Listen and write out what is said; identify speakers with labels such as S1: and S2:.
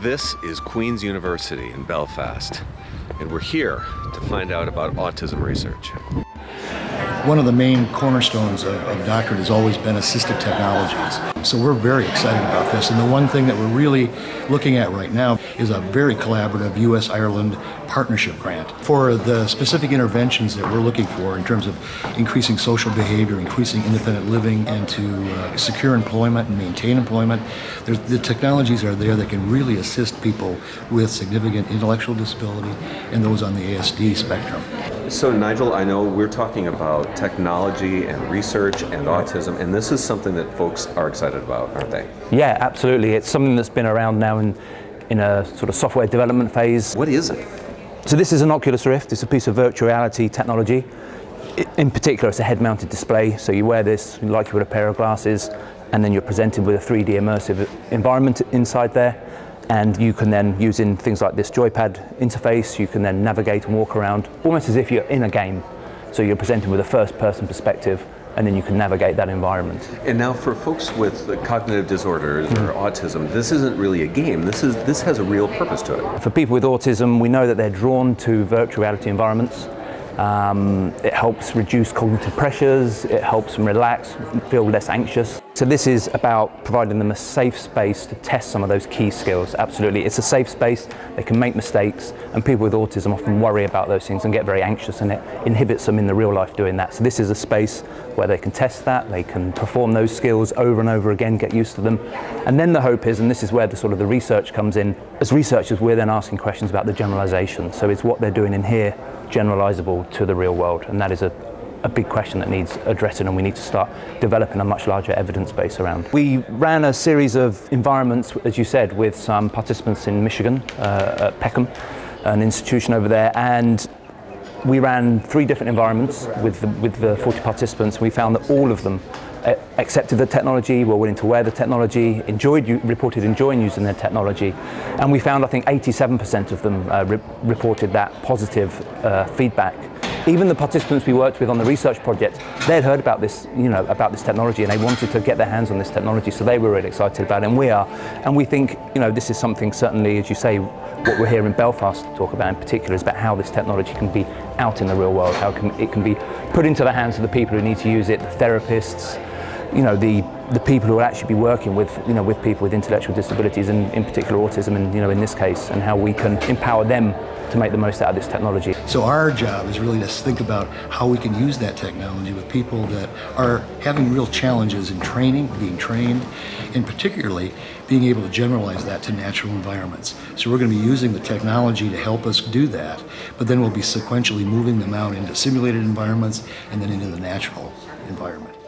S1: This is Queen's University in Belfast, and we're here to find out about autism research.
S2: One of the main cornerstones of doctorate has always been assistive technologies. So we're very excited about this, and the one thing that we're really looking at right now is a very collaborative US-Ireland partnership grant for the specific interventions that we're looking for in terms of increasing social behavior, increasing independent living, and to secure employment and maintain employment. The technologies are there that can really assist people with significant intellectual disability and those on the ASD spectrum.
S1: So Nigel, I know we're talking about technology and research and autism, and this is something that folks are excited about, aren't they?
S3: Yeah, absolutely. It's something that's been around now in a sort of software development phase.
S1: What is it?
S3: So this is an Oculus Rift. It's a piece of virtual reality technology. In particular, it's a head-mounted display. So you wear this like you would a pair of glasses, and then you're presented with a 3D immersive environment inside there. And you can then, using things like this joypad interface, you can then navigate and walk around almost as if you're in a game. So you're presented with a first-person perspective, and then you can navigate that environment.
S1: And now for folks with cognitive disorders or autism, this isn't really a game. This has a real purpose to it.
S3: For people with autism, we know that they're drawn to virtual reality environments. It helps reduce cognitive pressures, it helps them relax, feel less anxious. So this is about providing them a safe space to test some of those key skills. Absolutely, it's a safe space, they can make mistakes, and people with autism often worry about those things and get very anxious, and it inhibits them in the real life doing that. So this is a space where they can test that, they can perform those skills over and over again, get used to them. And then the hope is, and this is where the research comes in, as researchers we're then asking questions about the generalization. So it's what they're doing in here generalizable to the real world, and that is a big question that needs addressing, and we need to start developing a much larger evidence base around. We ran a series of environments, as you said, with some participants in Michigan, at Peckham, an institution over there, and we ran 3 different environments with the 40 participants. We found that all of them accepted the technology, were willing to wear the technology, reported enjoying using their technology, and we found, I think, 87% of them reported that positive feedback. Even the participants we worked with on the research project, they'd heard about this, about this technology, and they wanted to get their hands on this technology, so they were really excited about it, and we are. And we think, this is something, certainly, as you say, what we're here in Belfast to talk about in particular is about how this technology can be out in the real world, how it can be put into the hands of the people who need to use it, the therapists, the people who will actually be working with, with people with intellectual disabilities, and in particular autism, and in this case, and how we can empower them to make the most out of this technology.
S2: So our job is really to think about how we can use that technology with people that are having real challenges in training, being trained, and particularly being able to generalize that to natural environments. So we're going to be using the technology to help us do that, but then we'll be sequentially moving them out into simulated environments and then into the natural environment.